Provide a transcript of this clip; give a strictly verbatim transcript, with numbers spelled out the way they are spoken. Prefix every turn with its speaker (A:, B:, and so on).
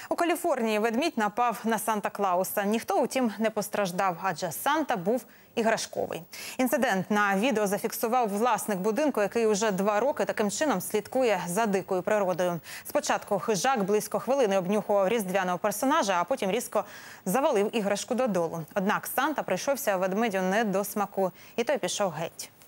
A: У Каліфорнії ведмідь напав на Санта-Клауса. Ніхто, утім, не постраждав, адже Санта був іграшковий. Інцидент на відео зафіксував власник будинку, який уже два роки таким чином слідкує за дикою природою. Спочатку хижак близько хвилини обнюхував різдвяного персонажа, а потім різко завалив іграшку додолу. Однак Санта прийшовся ведмедю не до смаку, і той пішов геть.